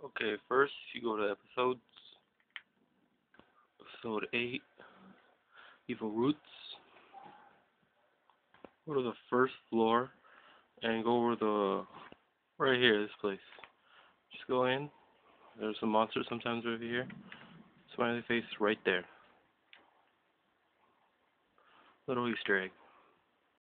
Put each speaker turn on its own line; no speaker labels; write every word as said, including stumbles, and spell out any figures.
Okay, first you go to episodes, episode eight, Evil Roots. Go to the first floor and go over the right here, this place. Just go in. There's some monsters sometimes over here. Smiley face right there. Little Easter egg.